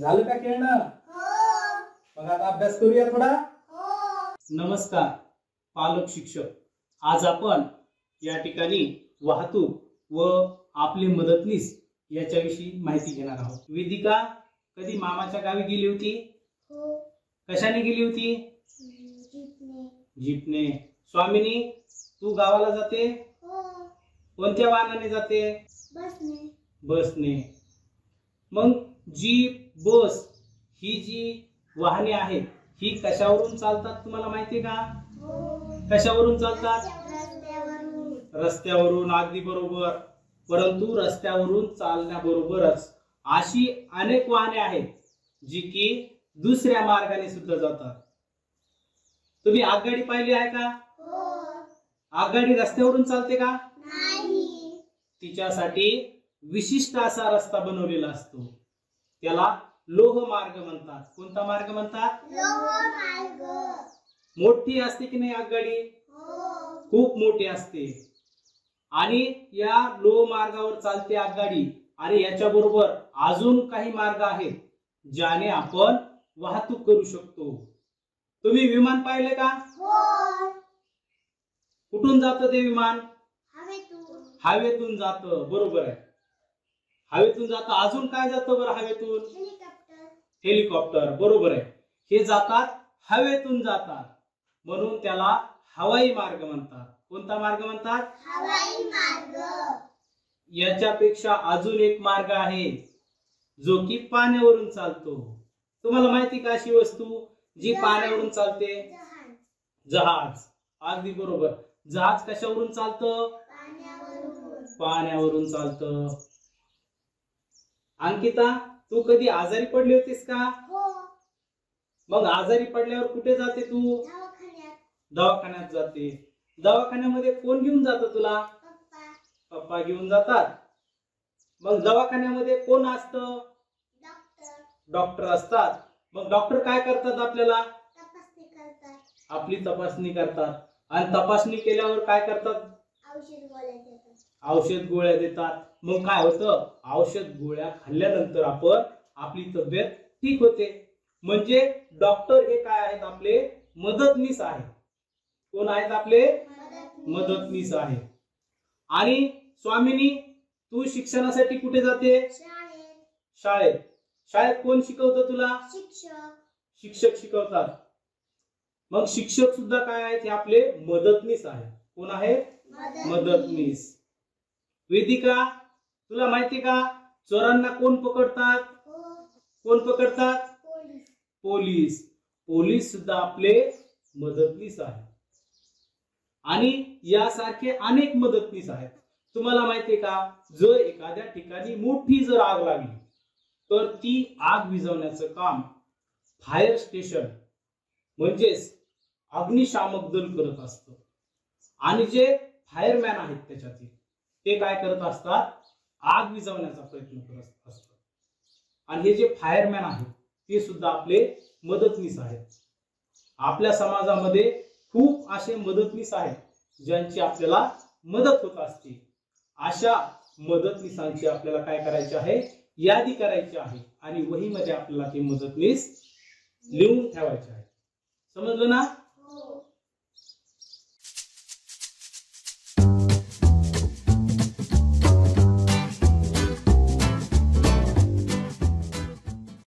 झालं का खेळणं? मग आता अभ्यास करूया थोडा. नमस्कार पालक शिक्षक. आज आपण या ठिकाणी वाहतूक व आपले मदतनीस याच्याविषयी माहिती घेणार आहोत. वेदिका कधी मामाच्या गावी गेली होती? कशाने गेली होती? जीपने. स्वामिनी तू गावाला जाते? कोणत्या वाहनाने जाते? बसने. मग जीप बस ही जी वाहने आहेत ही कशावरून चालतात तुम्हाला माहिती आहे का? कशावरून चालतात? रस्त्यावरून. अगदी बरोबर. परंतु रस्त्यावरून चालण्याबरोबरच अशी अनेक वाहने आहेत जी की दुसऱ्या मार्गाने सुद्धा जातात. तुम्ही आगगाडी पाहिली आहे का? आगगाडी रस्त्यावरून चालते का? नाही. तिच्यासाठी विशिष्ट असा रस्ता बनवलेला असतो. त्याला लोहमार्ग म्हणतात. कोणता मार्ग म्हणतात? लोहमार्ग. मोठी असते की नाही आगगाडी? खूप मोठी असते. आणि या लोहमार्गावर चालते आगगाडी. आणि याच्या बरोबर अजून काही मार्ग आहेत ज्याने आपण वाहतूक करू शकतो. तुम्ही विमान पाहिले का? कुठून जातं ते विमान? हवेतून जातं. बरोबर आहे. हवेतून जातं. अजून काय जातं बरं हवेतून? हेलिकॉप्टर. बरोबर आहे. हे जातात हवेतून जातात म्हणून त्याला हवाई मार्ग म्हणतात. कोणता मार्ग म्हणतात? हवाई मार्ग. याच्यापेक्षा अजून एक मार्ग आहे जो की पाण्यावरून चालतो. तुम्हाला माहिती का अशी वस्तू जी पाण्यावरून चालते? जहाज. अगदी बरोबर. जहाज कशावरून चालतं? पाण्यावरून चालतं. अंकिता तू कधी आजारी पडली होतीस का? मग आजारी पडल्यावर कुठे जाते तू? दवाखान्यात जाते. दवाखान्यामध्ये कोण घेऊन जातं तुला? पप्पा घेऊन जातात. मग दवाखान्यामध्ये कोण असतं? डॉक्टर असतात. मग डॉक्टर काय करतात? आपल्याला आपली तपासणी करतात. आणि तपासणी केल्यावर काय करतात? औषध गोळ्या देतात. मग काय होतं? औषध गोळ्या खाल्ल्यानंतर आपण आपली तब्येत ठीक होते. म्हणजे डॉक्टर हे काय आहेत? आपले मदतनीस आहेत. कोण आहेत? आपले मदतनीस आहेत. आणि स्वामिनी तू शिक्षणासाठी कुठे जाते? शाळेत. शाळेत कोण शिकवतं तुला? शिक्षक शिकवतात. मग शिक्षक सुद्धा काय आहेत? हे आपले मदतनीस आहेत. कोण आहेत? मदतनीस. वेदिका तुला माहिती का चोरांना कोण पकडतात? कोण पकडतात? पोलीस. पोलीस सुद्धा आपले मदतनीस आहेत. आणि यासारखे अनेक मदतनीस आहेत. तुम्हाला माहिती का जर एखाद्या ठिकाणी मोठी जर आग लागली तर ती आग विझवण्याचं काम फायर स्टेशन म्हणजेच अग्निशामक दल करत असतं. आणि जे फायरमॅन आहेत त्याच्यातील ते काय करत असतात? आग विझवण्याचा प्रयत्न करत असतात. आणि हे जे फायरमॅन आहेत ते सुद्धा आपले मदतनीस आहेत. आपल्या समाजामध्ये खूप असे मदतनीस आहेत ज्यांची आपल्याला मदत होत असते. अशा मदतनीसांची आपल्याला काय करायचे आहे? यादी करायची आहे. आणि वहीमध्ये आपल्याला ते मदतनीस लिहून ठेवायचे आहे. समजलं ना?